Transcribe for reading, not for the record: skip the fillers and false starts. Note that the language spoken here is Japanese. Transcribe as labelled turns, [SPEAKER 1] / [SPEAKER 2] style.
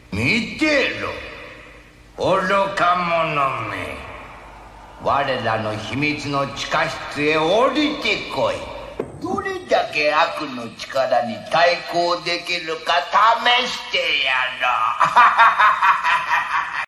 [SPEAKER 1] 見てろ、愚か者め。我らの秘密の地下室へ降りてこい。どれだけ悪の力に対抗できるか試してやろう。